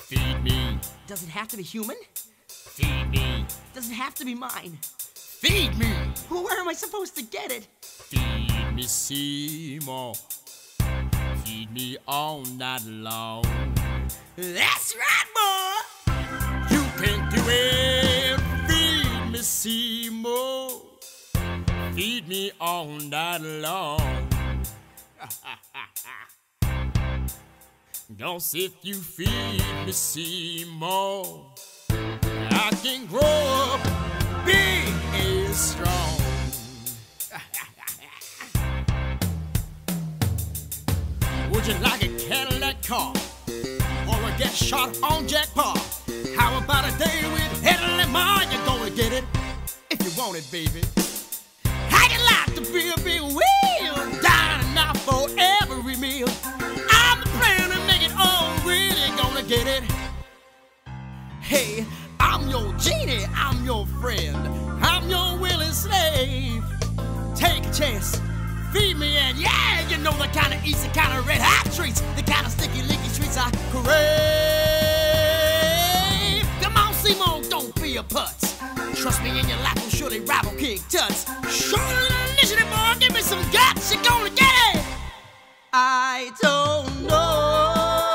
Feed me. Does it have to be human? Feed me. Does it have to be mine? Feed me. Where am I supposed to get it? Feed me, Seymour. Feed me all night long. That's right, boy! You can do it. Feed me, Seymour. Feed me all night long. 'Cause if you feed me, Seymour, I can grow up big and strong. Would you like a Cadillac car or a get shot on jackpot? How about a day with Headley Ma? You're gonna get it if you want it, baby. How'd you like to be a big wheel, dining out for every meal? I'm planning to make it all, really gonna get it. Hey, I'm your genie, I'm your friend, I'm your willing slave. Take a chance, feed me, and yeah, you know the kind of easy, kind of red hot treats, the kind of sticky, licky treats I crave. Come on, Seymour, don't be a putz. Trust me, in your life will surely rival King Tut's. Show a little initiative, boy, give me some guts, you're gonna get it. I don't know.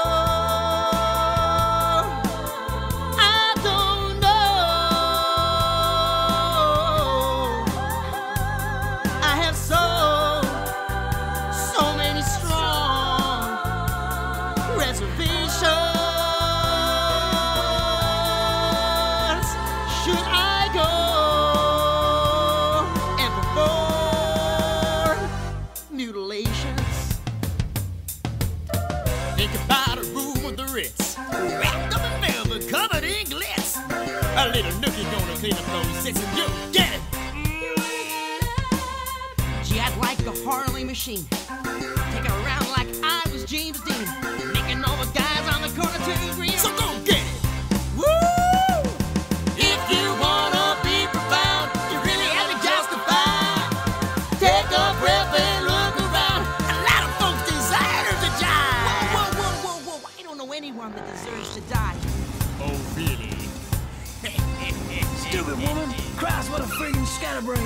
Should I go and perform mutilations? Think about a room with the Ritz, wrapped up in velvet, covered in glitz. A little nookie gonna clean up those sits and you'll get it. Gee, I'd like a Harley machine, take it around like I was James Dean, making all the guys on the corner turn green. So go get it. Woo! Anyone that deserves to die. Oh, really? Stupid woman! Christ, what a freaking scatterbrain!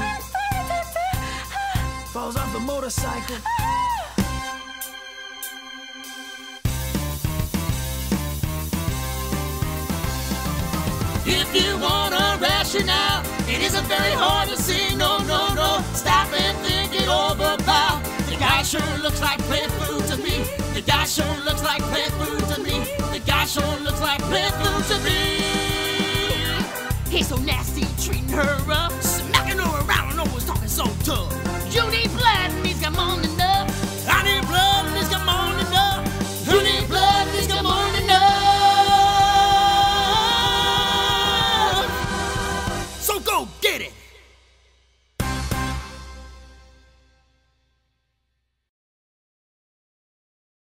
Falls off the motorcycle. If you wanna ration out, it isn't very hard to see. No, no, no. Stop and think it over, pal. The guy sure looks like plant food to me. The guy sure looks like plant food to me. The guy sure looks like plant food to me. He's so nasty, treating her rough, smacking her around and always talking so tough. You need blood and he's got more than enough. I need blood and he's got more than enough. You need blood and he's got more than enough. So go get it.